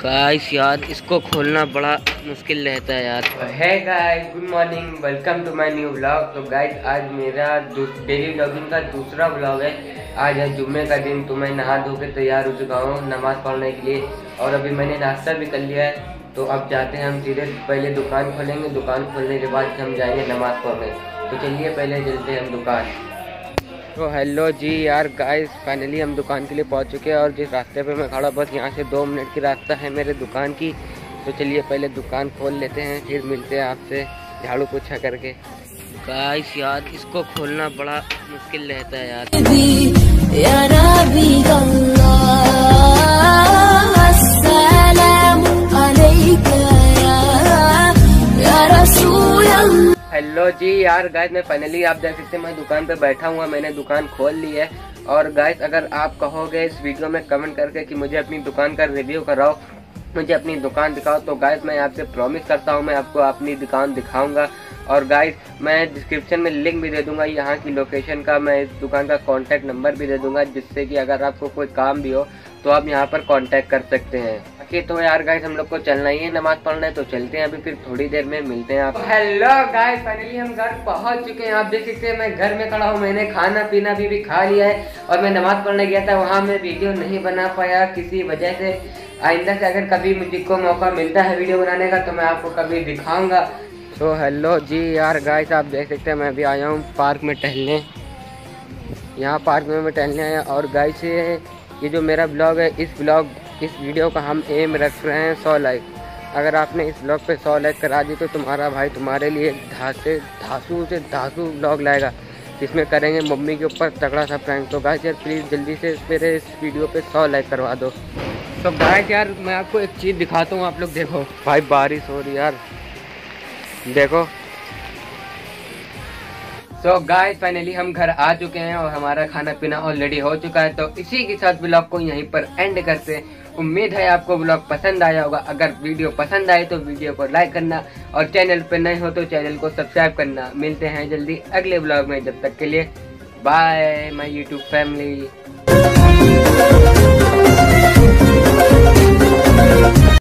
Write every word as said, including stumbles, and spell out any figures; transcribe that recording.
Guys यार इसको खोलना बड़ा मुश्किल रहता है यार। है guys, good morning, welcome to my new vlog. तो गाइस आज मेरा डेली व्लॉगिंग का दूसरा व्लॉग है। आज है जुम्मे का दिन, तो मैं नहा धो के तैयार हो चुका हूँ नमाज़ पढ़ने के लिए और अभी मैंने नाश्ता भी कर लिया है। तो अब जाते हैं हम सीधे, पहले दुकान खोलेंगे, दुकान खोलने के बाद हम जाएंगे नमाज़ पढ़ने। तो चलिए पहले चलते हैं हम दुकान। तो हेलो जी यार गाइस, फाइनली हम दुकान के लिए पहुंच चुके हैं और जिस रास्ते पे मैं खड़ा बस यहाँ से दो मिनट की रास्ता है मेरे दुकान की। तो चलिए पहले दुकान खोल लेते हैं, फिर मिलते हैं आपसे झाड़ू पोछा करके। गाइस यार इसको खोलना बड़ा मुश्किल रहता है यार। हेलो जी यार गाइस, मैं फाइनली आप देख सकते हैं मैं दुकान पे बैठा हुआ, मैंने दुकान खोल ली है। और गाइस अगर आप कहोगे इस वीडियो में कमेंट करके कि मुझे अपनी दुकान का रिव्यू कराओ, मुझे अपनी दुकान दिखाओ, तो गाइस मैं आपसे प्रॉमिस करता हूँ मैं आपको अपनी दुकान दिखाऊंगा। और गाइस मैं डिस्क्रिप्शन में लिंक भी दे दूंगा यहाँ की लोकेशन का, मैं इस दुकान का कॉन्टैक्ट नंबर भी दे दूंगा, जिससे कि अगर आपको कोई काम भी हो तो आप यहाँ पर कॉन्टैक्ट कर सकते हैं। बाकी तो यार गाइस हम लोग को चलना ही है नमाज पढ़ने, तो चलते हैं अभी, फिर थोड़ी देर में मिलते हैं आप। हेलो गाइस, फाइनली हम घर पहुँच चुके हैं। आप देख सकते हैं मैं घर में खड़ा हूँ, मैंने खाना पीना भी, भी खा लिया है और मैं नमाज पढ़ने गया था, वहाँ मैं वीडियो नहीं बना पाया किसी वजह से। आइंदा से अगर कभी मुझको मौका मिलता है वीडियो बनाने का तो मैं आपको कभी दिखाऊंगा। तो हेलो जी यार गाइस, आप देख सकते हैं मैं अभी आया हूँ पार्क में टहलने। यहाँ पार्क में मैं टहलने आया और गाइस ये जो मेरा ब्लॉग है, इस ब्लॉग इस वीडियो का हम एम रख रहे हैं सौ लाइक। अगर आपने इस ब्लॉग पे सौ लाइक करा दी तो तुम्हारा भाई तुम्हारे लिए धासे धासू से धासू ब्लॉग लाएगा, जिसमें करेंगे मम्मी के ऊपर तगड़ा सा प्रैंक। तो गाइस यार प्लीज़ जल्दी से मेरे इस वीडियो पे सौ लाइक करवा दो। तो गाइस यार मैं आपको एक चीज़ दिखाता हूँ, आप लोग देखो भाई, बारिश हो रही यार, देखो। सो गाइस फाइनली हम घर आ चुके हैं और हमारा खाना पीना ऑलरेडी हो चुका है। तो इसी के साथ ब्लॉग को यहीं पर एंड करते हैं। उम्मीद है आपको ब्लॉग पसंद आया होगा। अगर वीडियो पसंद आए तो वीडियो को लाइक करना और चैनल पर नए हो तो चैनल को सब्सक्राइब करना। मिलते हैं जल्दी अगले ब्लॉग में, जब तक के लिए बाय माय यूट्यूब फैमिली।